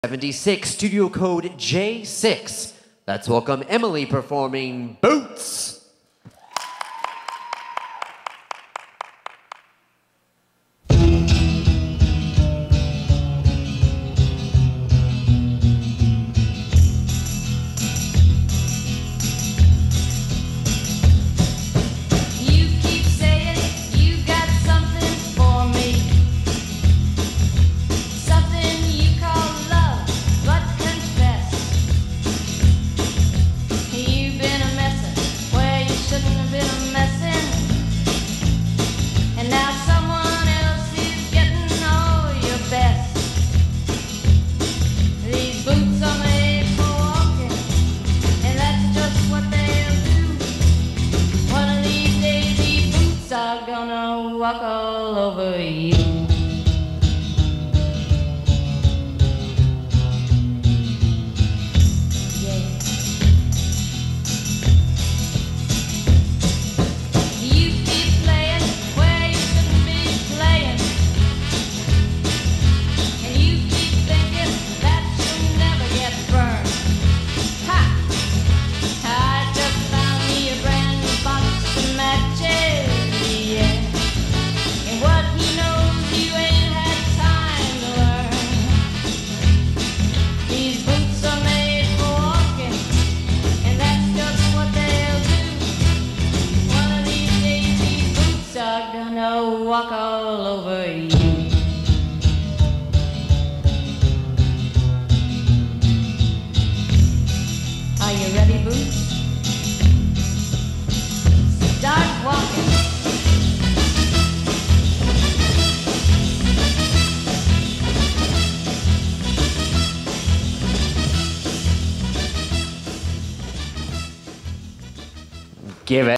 76, studio code J6. Let's welcome Emily performing Boots. Gonna walk all over you. Yeah. You keep playing where you shouldn't be playing, and you keep thinking that you'll never get burned. Ha! I just found me a brand new box of matches. What he knows you ain't had time to learn. These boots are made for walking, and that's just what they'll do. One of these days these boots are gonna walk all over you. Are you ready, Boots? Start walking. Give it.